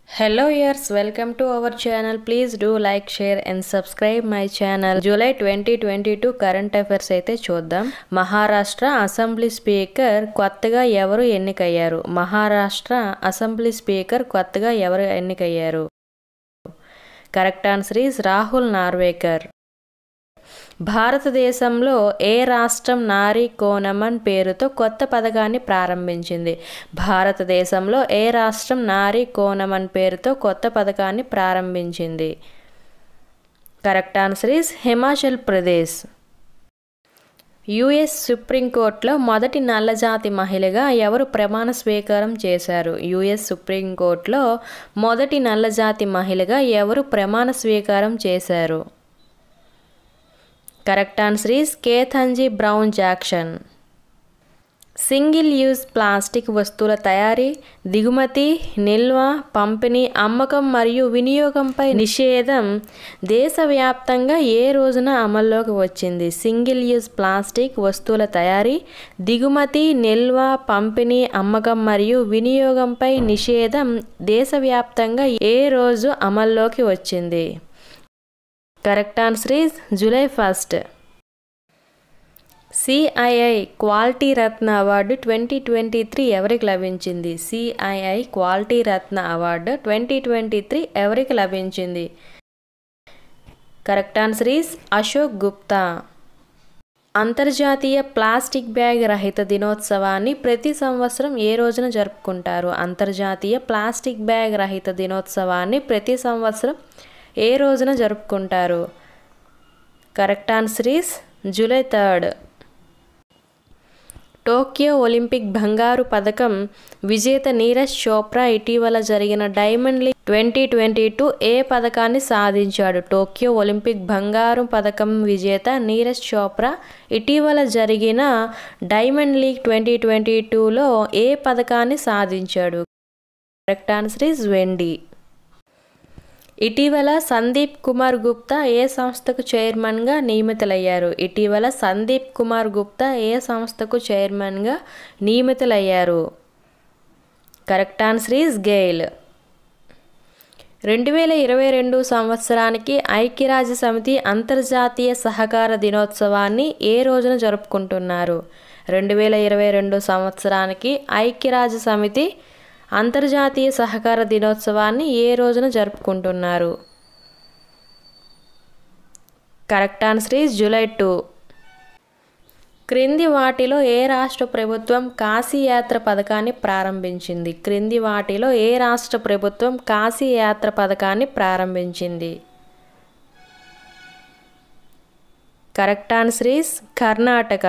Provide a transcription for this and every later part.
Hello viewers, welcome to our channel. Please do like, share and subscribe my channel. July 2022 current affairs అయితే చూద్దాం. Maharashtra assembly speaker కొత్తగా ఎవరు ఎన్నికయ్యారు? Maharashtra assembly speaker కొత్తగా ఎవరు ఎన్నికయ్యారు? Correct answer is Rahul Narwekar. భారతదేశంలో ఏ రాష్ట్రం నారీ కోనమన్ పేరుతో కొత్త పథకాన్ని ప్రారంభించింది? భారతదేశంలో ఏ రాష్ట్రం నారీ కోనమన్ పేరుతో కొత్త పథకాన్ని ప్రారంభించింది? Correct answer is Himachal Pradesh. US సుప్రీంకోర్టులో మొదటి నల్లజాతి మహిళగా ఎవరు ప్రమాణ స్వీకారం చేశారు? యుఎస్ సుప్రీంకోర్టులో మొదటి నల్లజాతి మహిళగా ఎవరు ప్రమాణ స్వీకారం చేశారు? Correct answer is Ketanji Brown Jackson. Single use plastic వస్తువుల తయారీ, దిగుమతి, నిల్వ, పంపిణీ, అమ్మకం మరియు వినియోగంపై నిషేధం దేశవ్యాప్తంగా ఏ రోజున అమల్లోకి వచ్చింది? సింగిల్ యూజ్ ప్లాస్టిక్ వస్తువుల తయారీ, దిగుమతి, నిల్వ, పంపిణీ, అమ్మకం మరియు వినియోగంపై నిషేధం దేశవ్యాప్తంగా ఏ రోజు అమల్లోకి వచ్చింది? Correct answer is July 1. CII quality Ratna award 2023 ఎవరికి లభించింది? CII క్వాలిటీ రత్న అవార్డు 2023 ఎవరికి లభించింది? Correct answer is Ashok Gupta. అంతర్జాతీయ ప్లాస్టిక్ బ్యాగ్ రహిత దినోత్సవాన్ని ప్రతి సంవత్సరం ఏ రోజున జరుపుకుంటారు? అంతర్జాతీయ ప్లాస్టిక్ బ్యాగ్ రహిత దినోత్సవాన్ని ప్రతి సంవత్సరం ఏ రోజున జరుపుకుంటారు? Correct answer is July 3. Tokyo Olympic బంగారు పథకం విజేత నీరజ్ చోప్రా ఇటీవల జరిగిన డైమండ్ లీగ్ 2022 ఏ పథకాన్ని సాధించాడు? టోక్యో ఒలింపిక్ బంగారు పథకం విజేత నీరజ్ చోప్రా ఇటీవల జరిగిన డైమండ్ లీగ్ 2022లో ఏ పథకాన్ని సాధించాడు? కరెక్ట్ ఆన్సర్ ఈజ్ వెండి. ఇటీవల సందీప్ కుమార్ గుప్తా ఏ సంస్థకు చైర్మన్గా నియమితులయ్యారు? ఇటీవల సందీప్ కుమార్ గుప్తా ఏ సంస్థకు చైర్మన్గా నియమితులయ్యారు? Correct answer is GAIL. 2022 సంవత్సరానికి ఐక్యరాజ్య సమితి అంతర్జాతీయ సహకార దినోత్సవాన్ని ఏ రోజున జరుపుకుంటున్నారు? 2022 సంవత్సరానికి ఐక్యరాజ్య సమితి అంతర్జాతీయ సహకార దినోత్సవాన్ని ఏ రోజున జరుపుకుంటున్నారు? Correct answer is July 2. క్రింది వాటిలో ఏ రాష్ట్ర ప్రభుత్వం కాశీ యాత్ర పథకాన్ని ప్రారంభించింది? క్రింది వాటిలో ఏ రాష్ట్ర ప్రభుత్వం కాశీ యాత్ర పథకాన్ని ప్రారంభించింది? Correct answer is Karnataka.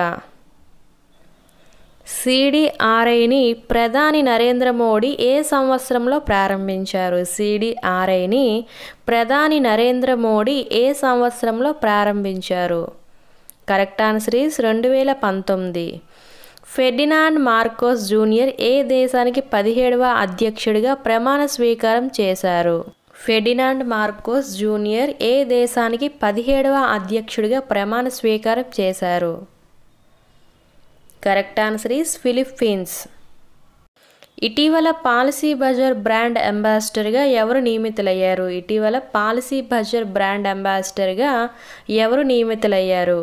CIIని ప్రధాని నరేంద్ర మోడీ ఏ సంవత్సరంలో ప్రారంభించారు? CIIని ప్రధాని నరేంద్ర మోడీ ఏ సంవత్సరంలో ప్రారంభించారు? Correct answer is 2019. Ferdinand Marcos junior ఏ దేశానికి 17వ అధ్యక్షుడిగా ప్రమాణ స్వీకారం చేశారు? ఫెర్డినాండ్ మార్కోస్ జూనియర్ ఏ దేశానికి 17వ అధ్యక్షుడిగా ప్రమాణ స్వీకారం చేశారు? Correct answer is Philippines. ఇటీవల పాలసీ బజార్ బ్రాండ్ అంబాసిడర్గా ఎవరు నియమితులయ్యారు? ఇటీవల పాలసీ బజార్ బ్రాండ్ అంబాసిడర్గా ఎవరు నియమితులయ్యారు?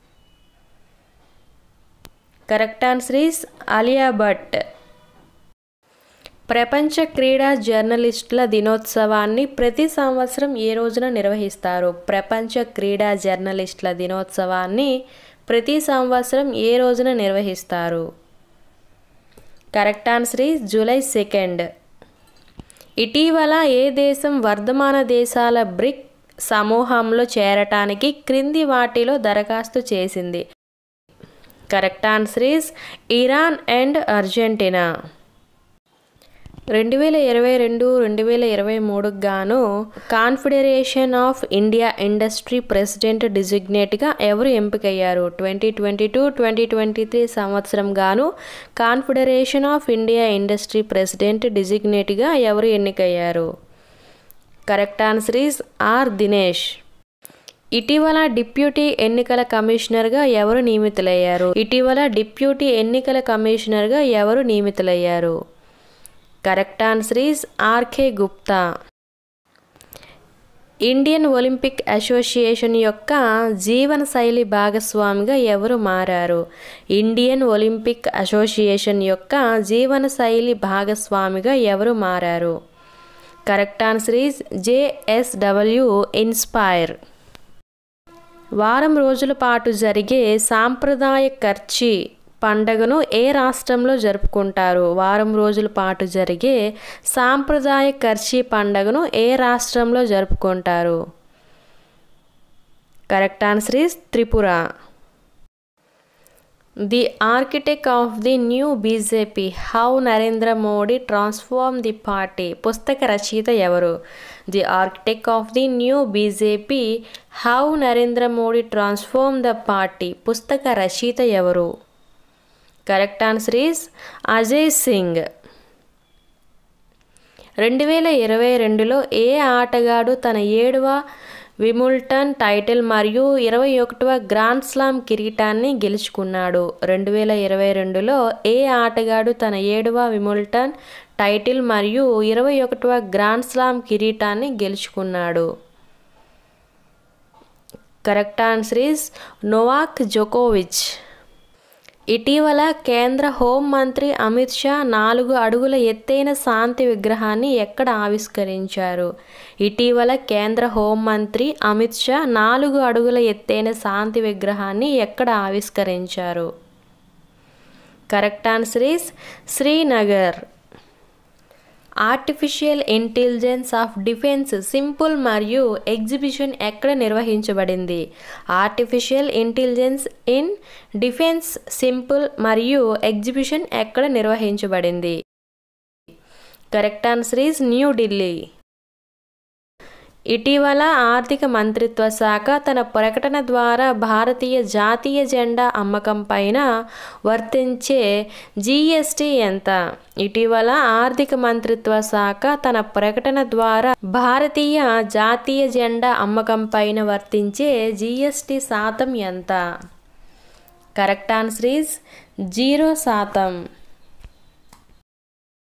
Correct answer is Alia Bhatt. ప్రపంచ క్రీడా జర్నలిస్టుల దినోత్సవాన్ని ప్రతి సంవత్సరం ఏ రోజున నిర్వహిస్తారు? ప్రపంచ క్రీడా జర్నలిస్టుల దినోత్సవాన్ని ప్రతి సంవత్సరం ఏ రోజున నిర్వహిస్తారు? Correct answer is July 2. ఇటీవల ఏ దేశం వర్ధమాన దేశాల బ్రిక్ సమూహంలో చేరటానికి క్రింది వాటిలో దరఖాస్తు చేసింది? Correct answer is Iran and Argentina. 2022-2023 గాను confederation of India industry president డిజిగ్నేట్గా ఎవరు ఎంపికయ్యారు? 2022-2023 సంవత్సరం గాను confederation of India industry president డిజిగ్నేట్గా ఎవరు ఎన్నికయ్యారు? Correct answer is R Dinesh. ఇటీవల డిప్యూటీ ఎన్నికల కమిషనర్గా ఎవరు నియమితులయ్యారు? ఇటీవల డిప్యూటీ ఎన్నికల కమిషనర్గా ఎవరు నియమితులయ్యారు? Correct answer is R K Gupta. Indian Olympic association యొక్క జీవనశైలి భాగస్వామిగా ఎవరు మారారు? ఇండియన్ ఒలింపిక్ అసోసియేషన్ యొక్క జీవనశైలి భాగస్వామిగా ఎవరు మారారు? Correct answer is JSW inspire. వారం రోజుల పాటు జరిగే సాంప్రదాయ కర్చీ పండగను ఏ రాష్ట్రంలో జరుపుకుంటారు? వారం రోజుల పాటు జరిగే సాంప్రదాయ కర్చీ పండగను ఏ రాష్ట్రంలో జరుపుకుంటారు? Correct answer is Tripura. The architect of the new BJP how Narendra Modi transform the party పుస్తక రచయిత ఎవరు? The architect of the new BJP how Narendra Modi transform the party పుస్తక రచయిత ఎవరు? Correct answer is Ajay Singh. 2022లో ఏ ఆటగాడు తన 7వ వింబుల్డన్ టైటిల్ మరియు 21వ గ్రాండ్ స్లామ్ కిరీటాన్ని గెలుచుకున్నాడు? 2022లో ఏ ఆటగాడు తన 7వ వింబుల్డన్ టైటిల్ మరియు 21వ గ్రాండ్ స్లామ్ కిరీటాన్ని గెలుచుకున్నాడు? కరెక్ట్ ఆన్సర్ ఈజ్ నోవాక్ జోకోవిచ్. ఇటీవల కేంద్ర హోంమంత్రి అమిత్ షా 4 అడుగుల ఎత్తైన శాంతి విగ్రహాన్ని ఎక్కడ ఆవిష్కరించారు? ఇటీవల కేంద్ర హోంమంత్రి అమిత్ షా 4 అడుగుల ఎత్తైన శాంతి విగ్రహాన్ని ఎక్కడ ఆవిష్కరించారు? Correct answer is Srinagar. Artificial intelligence of defence simple మరియు ఎగ్జిబిషన్ ఎక్కడ నిర్వహించబడింది? Artificial intelligence in defence simple మరియు ఎగ్జిబిషన్ ఎక్కడ నిర్వహించబడింది? Correct answer is New Delhi. ఇటీవల ఆర్థిక మంత్రిత్వ శాఖ తన ప్రకటన ద్వారా భారతీయ జాతీయ జెండా అమ్మకం పైన వర్తించే GST ఎంత? ఇటీవల ఆర్థిక మంత్రిత్వ శాఖ తన ప్రకటన ద్వారా భారతీయ జాతీయ జెండా అమ్మకం పైన వర్తించే GST శాతం ఎంత? Correct answer is 0%.